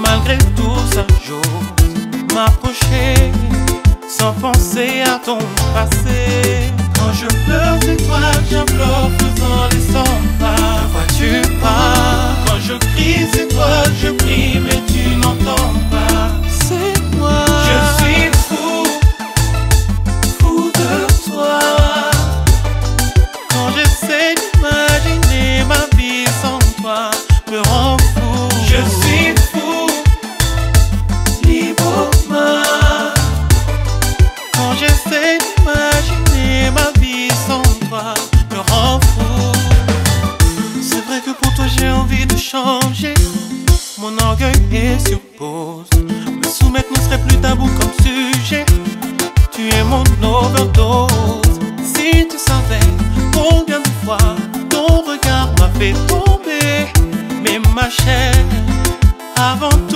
Malgré tout ça, j'ose m'approcher sans penser à ton passé. Quand je pleure, c'est toi que j'implore, faisant les 100 pas. Que vois-tu pas? Quand je crie, c'est toi que je prie, mais tu n'entends pas. C'est moi. Je suis fou, fou de toi. Quand j'essaie d'imaginer ma vie sans toi, me rend fou. Je suis fou, librement. Quand j'essaie d'imaginer ma vie sans toi, me rend fou. C'est vrai que pour toi j'ai envie de changer. Mon orgueil est sur pause. Me soumettre ne serait plus tabou comme sujet. Tu es mon overdose. Si tu savais combien de fois ton regard m'a fait tomber. Mais ma chère, avant